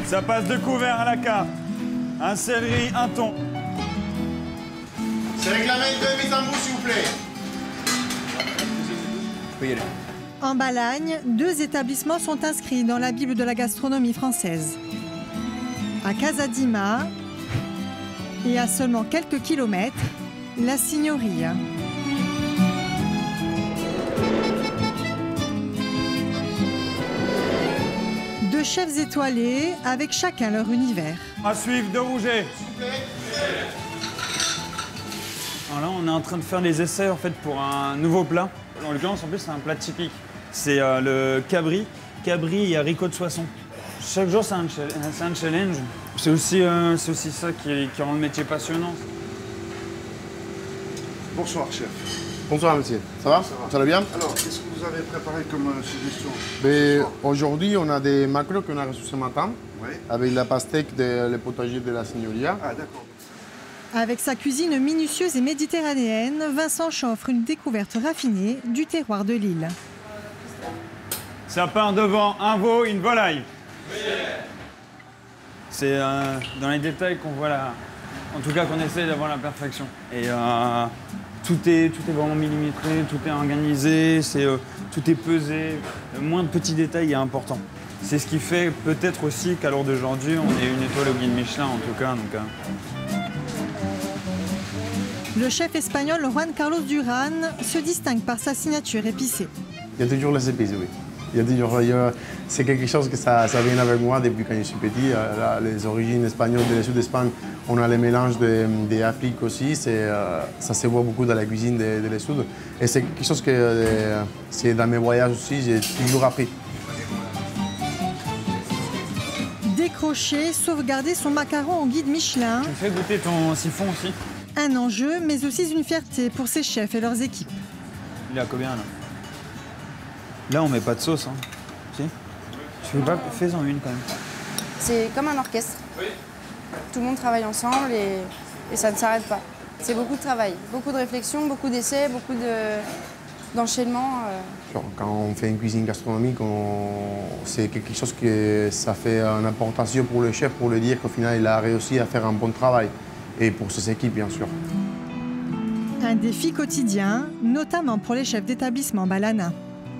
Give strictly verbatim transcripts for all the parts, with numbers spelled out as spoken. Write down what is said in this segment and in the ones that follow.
Ça passe de couvert à la carte. Un céleri, un thon. C'est réclamé deux mises en bouche, s'il vous plaît. Je peux y aller. En Balagne, deux établissements sont inscrits dans la Bible de la gastronomie française. À Casadima et à seulement quelques kilomètres, la Signoria. Deux chefs étoilés avec chacun leur univers. À suivre de Rouget. Alors là, on est en train de faire les essais en fait pour un nouveau plat. En l'occurrence, en plus, c'est un plat typique. C'est euh, le cabri, cabri et haricots de Soissons. Chaque jour, c'est un, un challenge. C'est aussi, euh, aussi ça qui, qui rend le métier passionnant. Bonsoir, chef. Bonsoir, monsieur. Ça va? Ça va. Ça va bien? Alors, qu'est-ce que vous avez préparé comme euh, suggestion? Ben, aujourd'hui, on a des maquereaux qu'on a reçus ce matin, Oui. avec la pastèque de le potager de la Signoria. Ah, d'accord. Avec sa cuisine minutieuse et méditerranéenne, Vincent offre une découverte raffinée du terroir de l'île. Ça part devant un veau, une volaille. C'est euh, dans les détails qu'on voit la... En tout cas, qu'on essaie d'avoir la perfection. Et euh, tout, est, tout est vraiment millimétré, tout est organisé, c'est, euh, tout est pesé. Le moindre petit détail est important. C'est ce qui fait peut-être aussi qu'à l'heure d'aujourd'hui, on est une étoile au guide Michelin, en tout cas. Donc, euh... Le chef espagnol Juan Carlos Duran se distingue par sa signature épicée. Il y a toujours les épices, oui. Il y a toujours, il y a- c'est quelque chose que ça, ça vient avec moi depuis quand je suis petit. Euh, là, les origines espagnoles de la sud d'Espagne, on a les mélanges de, de Afrique aussi. C'est, euh, ça se voit beaucoup dans la cuisine de, de la sud. Et c'est quelque chose que euh, c'est dans mes voyages aussi, j'ai toujours appris. Décrocher, sauvegarder son macaron au guide Michelin, Tu me fais goûter ton siphon aussi? un enjeu mais aussi une fierté pour ses chefs et leurs équipes. Il est à combien là? Là, on met pas de sauce, hein. Si? Tu veux pas? Fais-en une quand même. C'est comme un orchestre. Tout le monde travaille ensemble et, et ça ne s'arrête pas. C'est beaucoup de travail, beaucoup de réflexion, beaucoup d'essais, beaucoup de, d'enchaînements. euh. Genre, quand on fait une cuisine gastronomique, on- c'est quelque chose que ça fait une importance pour le chef, pour le dire qu'au final, il a réussi à faire un bon travail. Et pour ses équipes, bien sûr. Un défi quotidien, notamment pour les chefs d'établissement balanais.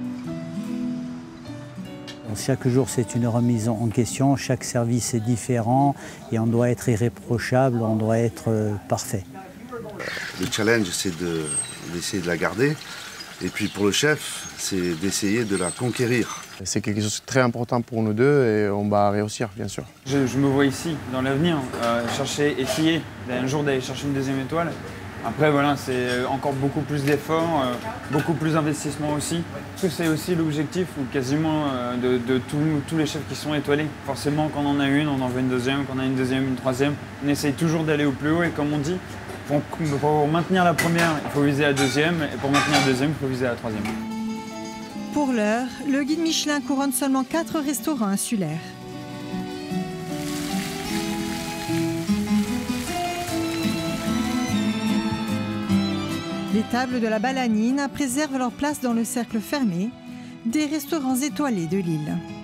Chaque jour, c'est une remise en question, chaque service est différent et on doit être irréprochable, on doit être euh, parfait. Le challenge, c'est de, d'essayer de la garder. Et puis pour le chef, c'est d'essayer de la conquérir. C'est quelque chose de très important pour nous deux et on va réussir, bien sûr. Je, je me vois ici, dans l'avenir, euh, chercher, essayer un jour d'aller chercher une deuxième étoile. Après, voilà, c'est encore beaucoup plus d'efforts, euh, beaucoup plus d'investissement aussi. Parce que c'est aussi l'objectif, ou quasiment, euh, de, de tous, tous les chefs qui sont étoilés. Forcément, quand on en a une, on en veut une deuxième. Quand on a une deuxième, une troisième. On essaye toujours d'aller au plus haut. Et comme on dit, pour, pour maintenir la première, il faut viser la deuxième. Et pour maintenir la deuxième, il faut viser la troisième. Pour l'heure, le guide Michelin couronne seulement quatre restaurants insulaires. Les tables de la Balanine préservent leur place dans le cercle fermé des restaurants étoilés de l'île.